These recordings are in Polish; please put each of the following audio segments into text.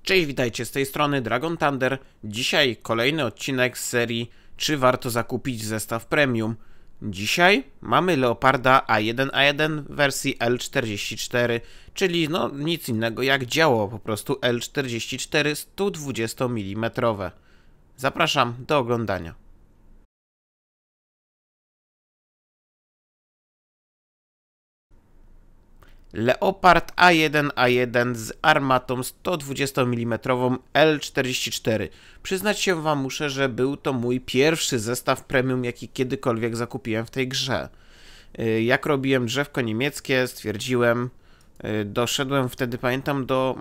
Cześć, witajcie, z tej strony Dragon Thunder. Dzisiaj kolejny odcinek z serii Czy warto zakupić zestaw premium? Dzisiaj mamy Leoparda A1A1 w wersji L44, czyli no nic innego jak działo po prostu L44 120 mm. Zapraszam do oglądania. Leopard A1A1 z armatą 120 mm L44. Przyznać się wam muszę, że był to mój pierwszy zestaw premium, jaki kiedykolwiek zakupiłem w tej grze. Jak robiłem drzewko niemieckie, stwierdziłem, doszedłem wtedy, pamiętam, do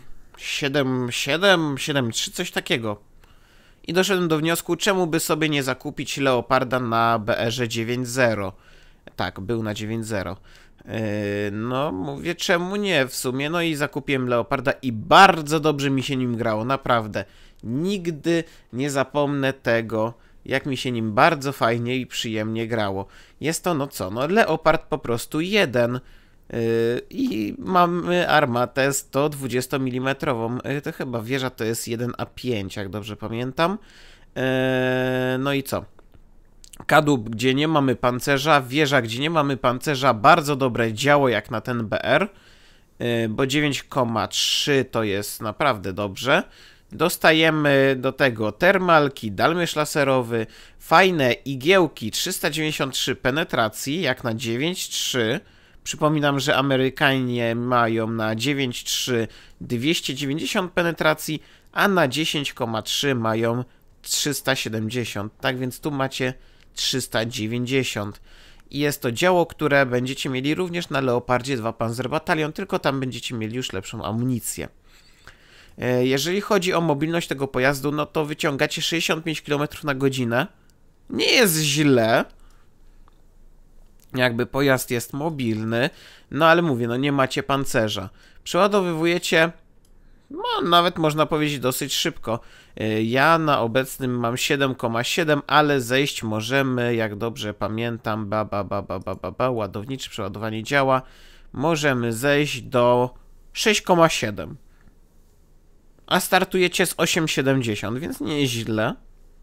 7.3, coś takiego. I doszedłem do wniosku, czemu by sobie nie zakupić Leoparda na BR-ze 9.0. Tak, był na 9.0. No, mówię, czemu nie w sumie, no i zakupiłem Leoparda i bardzo dobrze mi się nim grało, naprawdę. Nigdy nie zapomnę tego, jak mi się nim bardzo fajnie i przyjemnie grało. Jest to, no co, no Leopard po prostu 1 i mamy armatę 120 mm, to chyba wieża to jest 1A5, jak dobrze pamiętam. No i co? Kadłub, gdzie nie mamy pancerza, wieża, gdzie nie mamy pancerza, bardzo dobre działo jak na ten BR, bo 9,3 to jest naprawdę dobrze. Dostajemy do tego termalki, dalmierz laserowy, fajne igiełki, 393 penetracji jak na 9,3. Przypominam, że Amerykanie mają na 9,3 290 penetracji, a na 10,3 mają 370. Tak więc tu macie 390. I jest to działo, które będziecie mieli również na Leopardzie 2 Panzerbataillon, tylko tam będziecie mieli już lepszą amunicję. Jeżeli chodzi o mobilność tego pojazdu, no to wyciągacie 65 km na godzinę. Nie jest źle. Jakby pojazd jest mobilny, no ale mówię, no nie macie pancerza. Przeładowywujecie, no nawet można powiedzieć dosyć szybko. Ja na obecnym mam 7,7, ale zejść możemy, jak dobrze pamiętam, ładowniczy przeładowanie działa, możemy zejść do 6,7. A startujecie z 8,70, więc nie jest źle.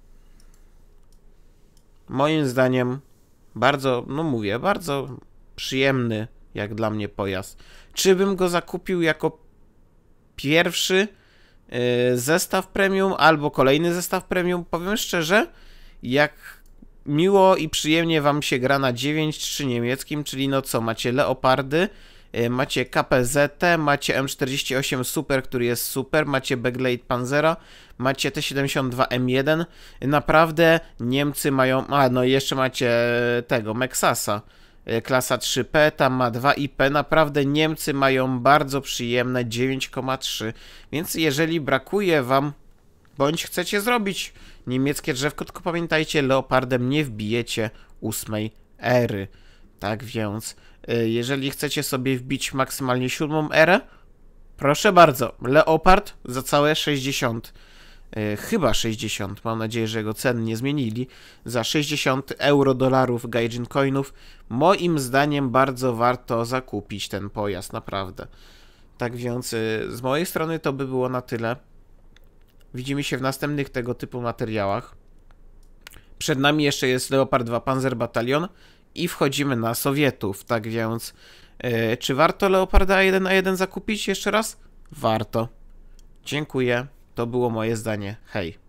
Moim zdaniem bardzo, no mówię, bardzo przyjemny jak dla mnie pojazd. Czy bym go zakupił jako pierwszy zestaw premium albo kolejny zestaw premium? Powiem szczerze, jak miło i przyjemnie wam się gra na 9.3 niemieckim, czyli no co, macie Leopardy, macie KPZ, macie M48 Super, który jest super, macie Backblade Panzera, macie T72M1, naprawdę Niemcy mają, no i jeszcze macie tego, Mexasa, klasa 3P, tam ma 2 IP, naprawdę Niemcy mają bardzo przyjemne 9,3, więc jeżeli brakuje wam, bądź chcecie zrobić niemieckie drzewko, tylko pamiętajcie, Leopardem nie wbijecie 8 ery. Tak więc, jeżeli chcecie sobie wbić maksymalnie 7 erę, proszę bardzo, Leopard za całe 60, chyba 60, mam nadzieję, że jego ceny nie zmienili, za 60 euro, dolarów, gaijin coinów, moim zdaniem bardzo warto zakupić ten pojazd, naprawdę. Tak więc, z mojej strony to by było na tyle. Widzimy się w następnych tego typu materiałach. Przed nami jeszcze jest Leopard 2 Panzerbataillon i wchodzimy na Sowietów. Tak więc, czy warto Leoparda A1A1 zakupić jeszcze raz? Warto. Dziękuję. To było moje zdanie. Hej.